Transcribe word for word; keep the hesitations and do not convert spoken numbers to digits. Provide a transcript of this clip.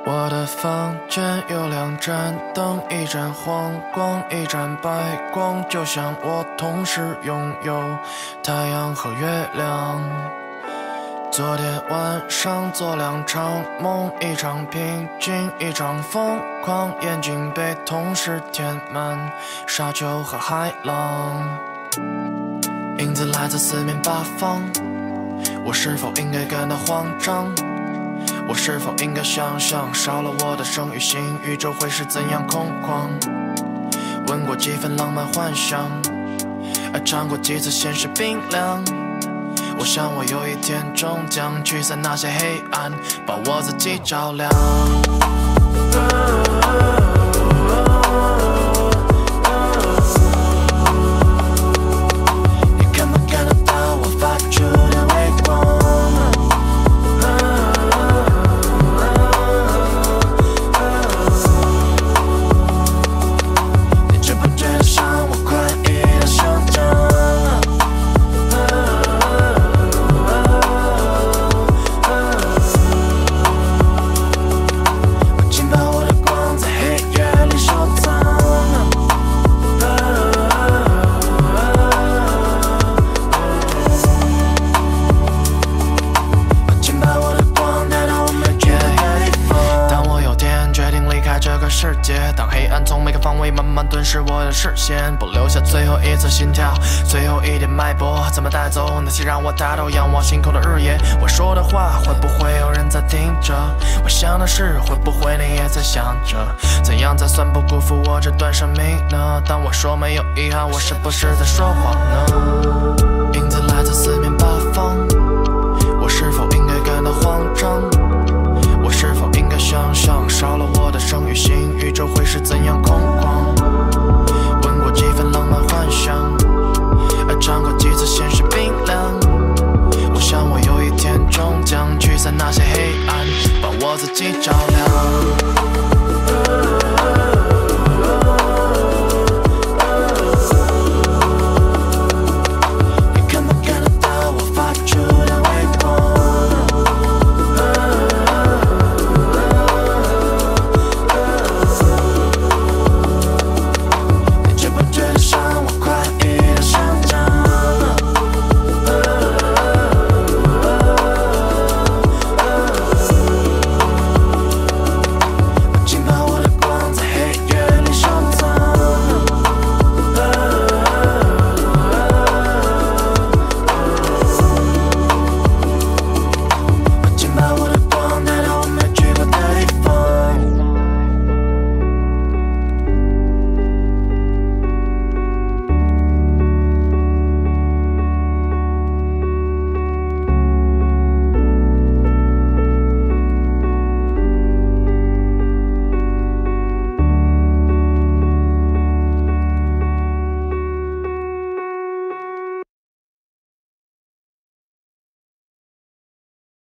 我的房间有两盏灯，一盏黄光，一盏白光，就像我同时拥有太阳和月亮。昨天晚上做两场梦，一场平静，一场疯狂，眼睛被同时填满沙丘和海浪。影子来自四面八方，我是否应该感到慌张？我是否应该想象少了我的生与性，宇宙会是怎样空旷？闻过几分浪漫幻想，而尝过几次现实冰凉。我想我有一天终将驱散那些黑暗，把我自己照亮。你看不看得到我发出的微光？你觉不觉得像我快意的生长？世界，当黑暗从每个方位慢慢吞噬我的视线，不留下最后一次心跳，最后一点脉搏，怎么带走那些让我抬头仰望星空的日夜？我说的话会不会有人在听着？我想的事会不会你也在想着？怎样才算不辜负我这段生命呢？当我说没有遗憾，我是不是在说谎呢？影子来自四面八方，